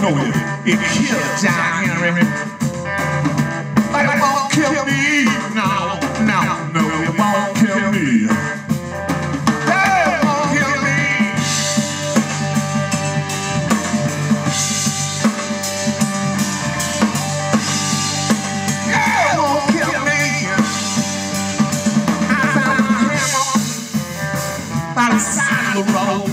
know it killed John Henry. But it won't kill me. No, it won't kill me. It won't kill me. It won't kill me. I found my hammer by the side of the road.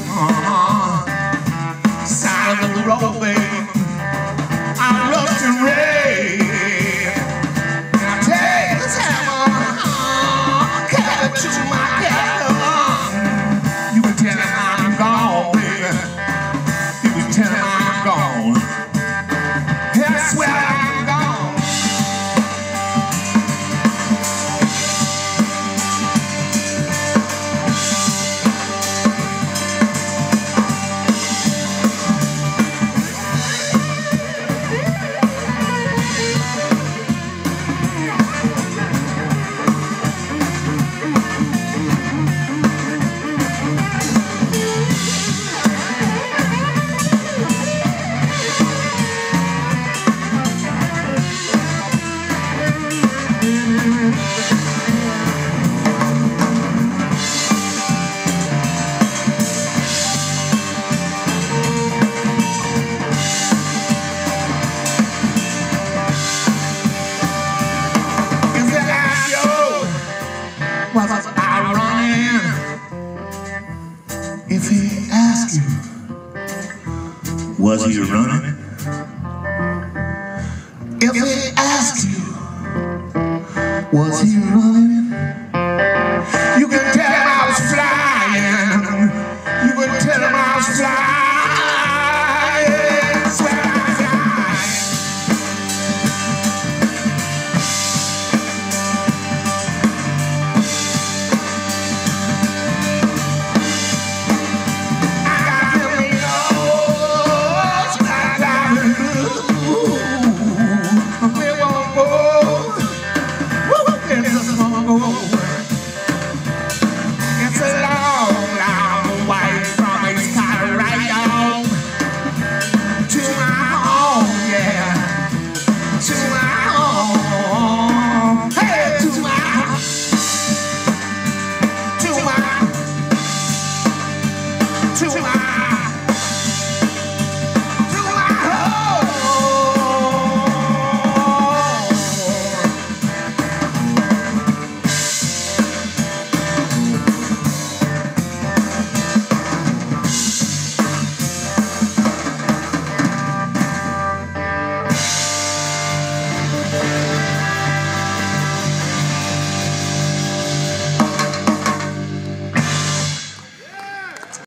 Side of the road, baby. I looked and read. And I take this hammer, cut it to my head. You can tell him I'm gone, baby. You can tell him I'm gone. I swear I'm gone. Was I running? If he asked you, was he running? If he asked you, was he running?